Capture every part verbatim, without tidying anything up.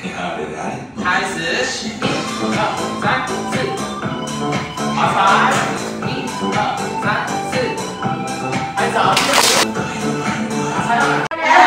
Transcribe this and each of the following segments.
开始，一、二、三、四，好来，一、二、三、四，开始，打菜了，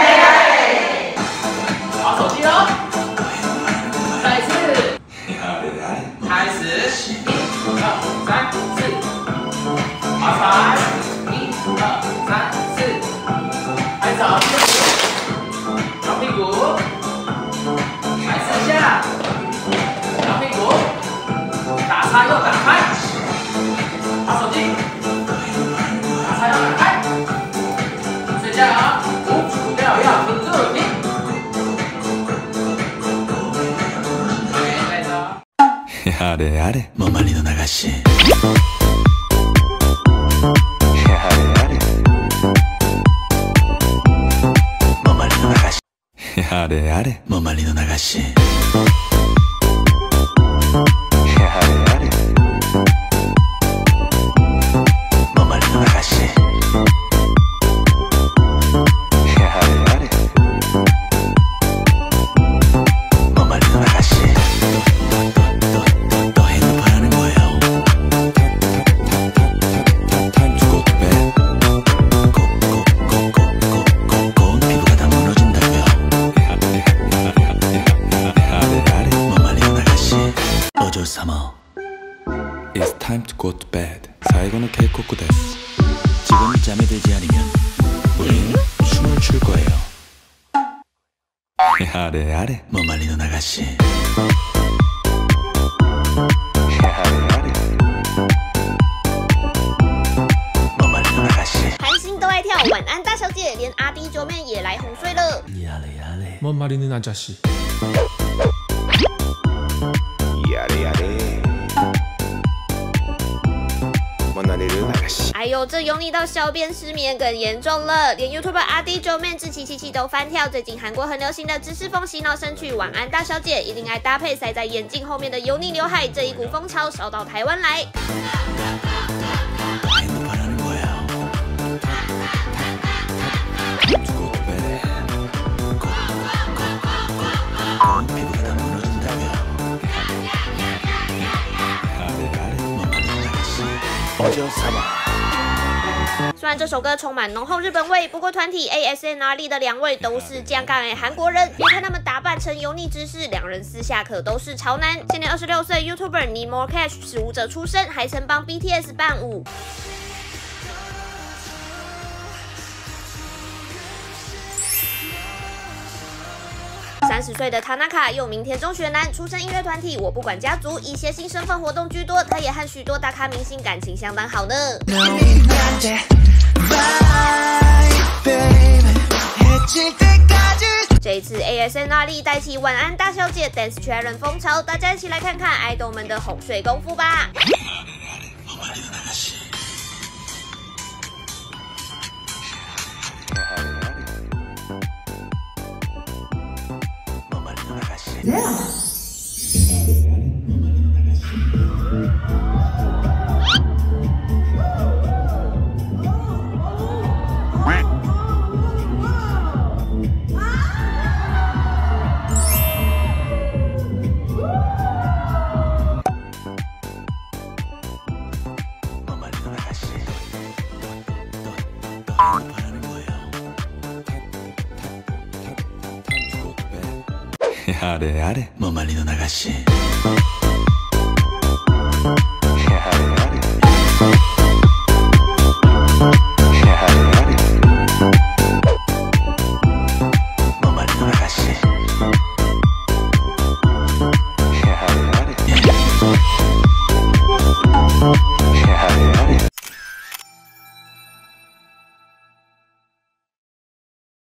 好手机哦，再一次，开始，一、二、三、四，好来，一、二、三、四，开始，摇屁股。 来四下，摇屁股，打叉又打开，拿手机，打叉又打开，睡觉啊，五、六要停住停。再走。 やれやれ、もまりの流し。やれやれ、もまりの流し。やれやれ、もまりの流し。やれやれ、もまりの流し。やれやれ、もまりの流し。どどどどど変のパラネ声よ。Time to go to bed. Go go go go go go go. 피부가 다 무너진다고요. It's time to go to bed. 最後の警告です. 지금 잠에 들지 않으면 우린 춤을 출 거예요. 야래 야래, 머말리노 나가시. 야래 야래, 머말리노 나가시. 韩星都爱跳，晚安大小姐，连阿弟九妹也来哄睡了。 야래 야래, 머말리는 아저씨. 야래 야래. 哎呦，这油腻到小便失眠更严重了，连 YouTuber 阿弟九妹志奇七七都翻跳。最近韩国很流行的知识风洗脑神曲《晚安大小姐》，一定爱搭配塞在眼镜后面的油腻刘海，这一股风潮烧到台湾来。 虽然这首歌充满浓厚日本味，不过团体 A S N R 里的两位都是酱港的韩国人，别看他们打扮成油腻知识，两人私下可都是潮男。现年二十六岁 YouTuber Need More Cash 是舞者出身，还曾帮 B T S 伴舞。 三十岁的塔纳卡又名田中学男，出身音乐团体我不管家族，以谐星身份活动居多。他也和许多大咖明星感情相当好呢。这一次 A S N R 里带起晚安大小姐 Dance Challenge 风潮，大家一起来看看爱豆们的哄睡功夫吧。 やれやれ、もまりの流し。やれやれ。